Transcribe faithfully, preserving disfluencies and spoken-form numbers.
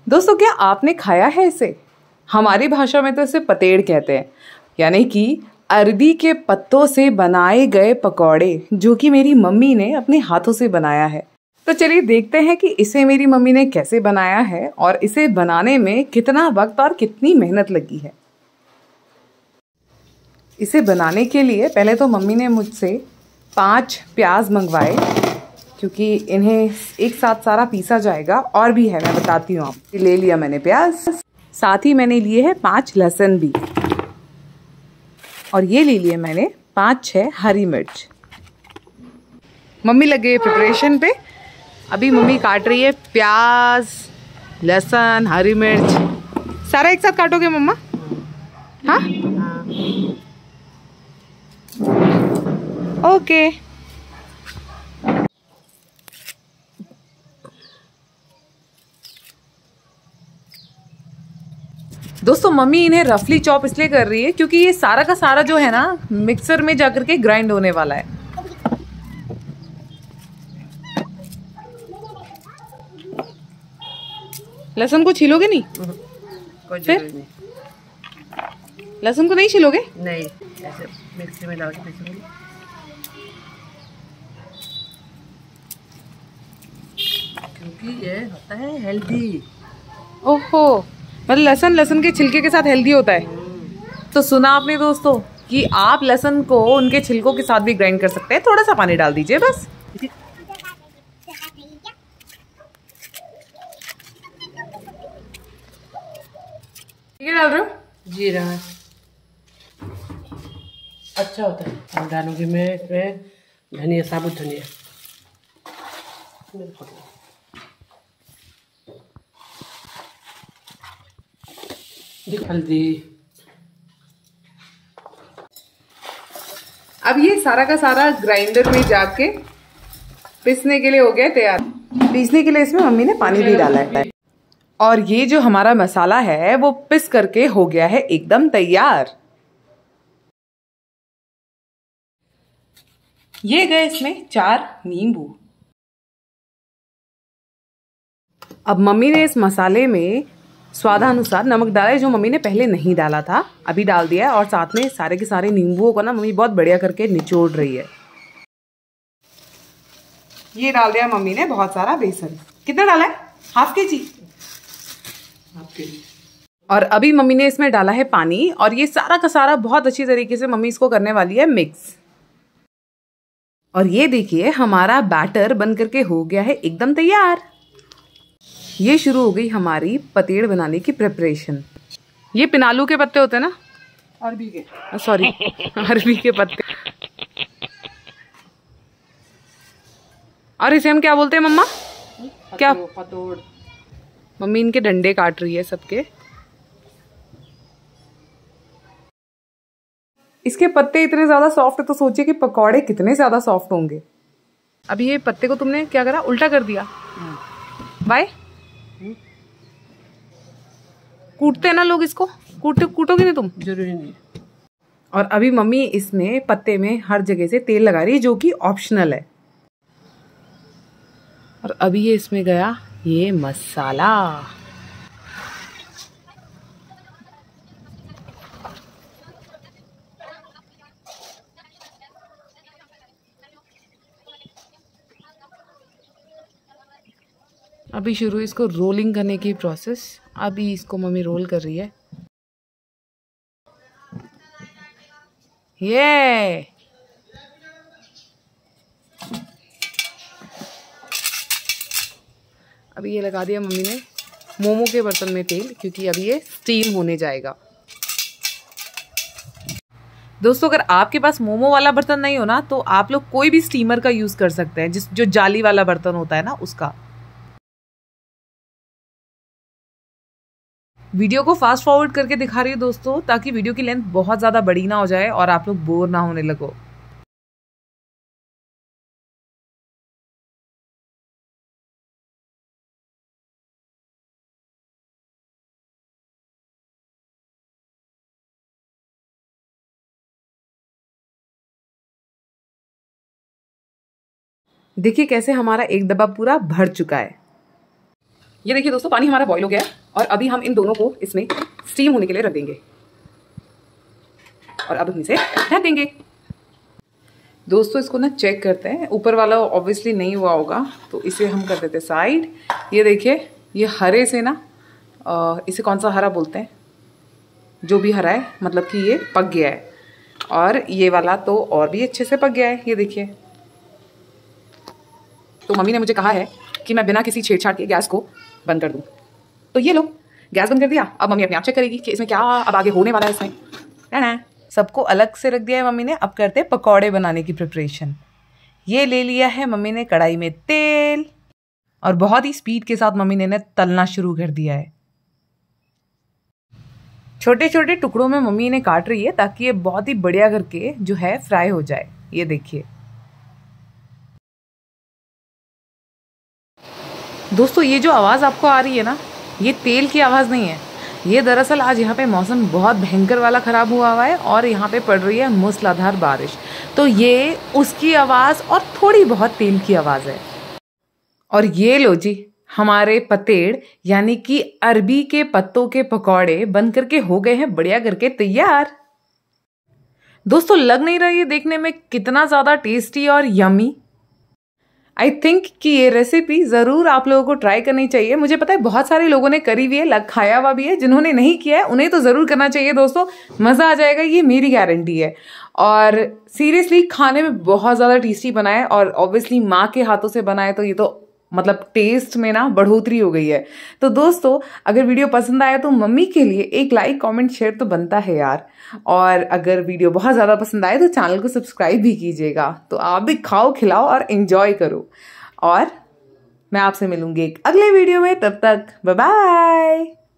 दोस्तों क्या आपने खाया है इसे? हमारी भाषा में तो इसे पतेड़ कहते हैं, यानी कि अरबी के पत्तों से बनाए गए पकौड़े, जो कि मेरी मम्मी ने अपने हाथों से बनाया है। तो चलिए देखते हैं कि इसे मेरी मम्मी ने कैसे बनाया है और इसे बनाने में कितना वक्त और कितनी मेहनत लगी है। इसे बनाने के लिए पहले तो मम्मी ने मुझसे पांच प्याज मंगवाए, क्योंकि इन्हें एक साथ सारा पीसा जाएगा। और भी है, मैं बताती हूँ आपको। ले लिया मैंने प्याज, साथ ही मैंने लिए हैं पांच लहसुन भी, और ये ले लिए मैंने पांच छह हरी मिर्च। मम्मी लग गई प्रिपरेशन पे। अभी मम्मी काट रही है प्याज, लहसुन, हरी मिर्च। सारा एक साथ काटोगे मम्मा? हाँ, ओके। दोस्तों मम्मी इन्हें रफली चॉप इसलिए कर रही है क्योंकि ये सारा का सारा जो है ना मिक्सर में जाकर के ग्राइंड होने वाला है। लहसुन को छीलोगे नहीं? कोई फिर नहीं। लहसुन को नहीं छीलोगे? नहीं, ऐसे मिक्सी में डाल के पीसूंगी। क्योंकि ये होता है हेल्दी। ओहो, मतलब लहसुन लहसुन के छिलके के साथ हेल्दी होता है। तो सुना आपने दोस्तों कि आप लहसुन को उनके छिलकों के साथ भी ग्राइंड कर सकते हैं। थोड़ा सा पानी डाल दीजिए बस। ये डाल रहे हो? जीरा अच्छा होता है। हम डालूंगी मैं इसमें धनिया, साबुत धनिया। हल्दी। अब ये सारा का सारा ग्राइंडर में जाके पीसने के लिए हो गया तैयार। पीसने के लिए इसमें मम्मी ने पानी भी डाला है, और ये जो हमारा मसाला है वो पिस करके हो गया है एकदम तैयार। ये गए इसमें चार नींबू। अब मम्मी ने इस मसाले में स्वादानुसार नमक डाला है, जो मम्मी ने पहले नहीं डाला था, अभी डाल दिया है। और साथ में सारे के सारे नींबुओं को ना मम्मी बहुत बढ़िया करके निचोड़ रही है। ये डाल दिया मम्मी ने बहुत सारा बेसन। कितना डाला है? हाफ के जी। हाफ के जी। और अभी मम्मी ने इसमें डाला है पानी, और ये सारा का सारा बहुत अच्छी तरीके से मम्मी इसको करने वाली है मिक्स। और ये देखिए हमारा बैटर बन करके हो गया है एकदम तैयार। ये शुरू हो गई हमारी पतेड़ बनाने की प्रिपरेशन। ये पिनालू के पत्ते होते हैं ना? अरबी के, सॉरी अरबी के पत्ते। और इसे हम क्या बोलते हैं मम्मा? क्या? पतोड़। मम्मी इनके डंडे काट रही है सबके। इसके पत्ते इतने ज्यादा सॉफ्ट है तो सोचिए कि पकौड़े कितने ज्यादा सॉफ्ट होंगे। अभी ये पत्ते को तुमने क्या करा? उल्टा कर दिया। बाय। कूटते हैं ना लोग इसको, कूटो कूटोगे ना तुम? जरूरी नहीं। और अभी मम्मी इसमें पत्ते में हर जगह से तेल लगा रही है, जो कि ऑप्शनल है। और अभी ये इसमें गया ये मसाला। अभी शुरू इसको रोलिंग करने की प्रोसेस। अभी इसको मम्मी रोल कर रही है। ये अभी ये लगा दिया मम्मी ने मोमो के बर्तन में तेल, क्योंकि अभी ये स्टीम होने जाएगा। दोस्तों अगर आपके पास मोमो वाला बर्तन नहीं हो ना, तो आप लोग कोई भी स्टीमर का यूज कर सकते हैं, जिस जो जाली वाला बर्तन होता है ना उसका। वीडियो को फास्ट फॉरवर्ड करके दिखा रही है दोस्तों, ताकि वीडियो की लेंथ बहुत ज्यादा बड़ी ना हो जाए और आप लोग बोर ना होने लगो। देखिए कैसे हमारा एक डब्बा पूरा भर चुका है। ये देखिए दोस्तों पानी हमारा बॉईल हो गया है। और अभी हम इन दोनों को इसमें स्टीम होने के लिए रख देंगे और अब हम इसे ढक देंगे। दोस्तों इसको ना चेक करते हैं, ऊपर वाला ऑब्वियसली नहीं हुआ होगा तो इसे हम कर देते साइड। ये देखिए ये हरे से ना आ, इसे कौन सा हरा बोलते हैं, जो भी हरा है मतलब कि ये पक गया है। और ये वाला तो और भी अच्छे से पक गया है, ये देखिए। तो मम्मी ने मुझे कहा है कि मैं बिना किसी छेड़छाड़ के गैस को बंद कर दूं, तो ये लो गैस बंद कर दिया। अब मम्मी अपने आप चेक करेगी कि इसमें क्या अब आगे होने वाला है इसमें, है ना। सबको अलग से रख दिया है मम्मी ने। अब करते हैं पकौड़े बनाने की प्रिपरेशन। ये ले लिया है मम्मी ने कढ़ाई में तेल और बहुत ही स्पीड के साथ मम्मी ने इन्हें तलना शुरू कर दिया है। छोटे छोटे टुकड़ों में मम्मी इन्हें काट रही है ताकि ये बहुत ही बढ़िया करके जो है फ्राई हो जाए। ये देखिए दोस्तों, ये जो आवाज़ आपको आ रही है ना, ये तेल की आवाज़ नहीं है। ये दरअसल आज यहाँ पे मौसम बहुत भयंकर वाला ख़राब हुआ हुआ है और यहाँ पे पड़ रही है मूसलाधार बारिश, तो ये उसकी आवाज़ और थोड़ी बहुत तेल की आवाज़ है। और ये लो जी, हमारे पतेड़ यानी कि अरबी के पत्तों के पकौड़े बन करके हो गए हैं बढ़िया करके तैयार। दोस्तों लग नहीं रहा ये देखने में कितना ज़्यादा टेस्टी और यमी। आई थिंक कि ये रेसिपी ज़रूर आप लोगों को ट्राई करनी चाहिए। मुझे पता है बहुत सारे लोगों ने करी हुई है, लग खाया हुआ भी है। जिन्होंने नहीं किया है उन्हें तो ज़रूर करना चाहिए दोस्तों, मज़ा आ जाएगा, ये मेरी गारंटी है। और सीरियसली खाने में बहुत ज़्यादा टेस्टी बना है और ऑब्वियसली माँ के हाथों से बना है तो ये तो मतलब टेस्ट में ना बढ़ोतरी हो गई है। तो दोस्तों अगर वीडियो पसंद आया तो मम्मी के लिए एक लाइक कमेंट शेयर तो बनता है यार। और अगर वीडियो बहुत ज़्यादा पसंद आए तो चैनल को सब्सक्राइब भी कीजिएगा। तो आप भी खाओ खिलाओ और एंजॉय करो। और मैं आपसे मिलूंगी एक अगले वीडियो में, तब तक बाय बाय।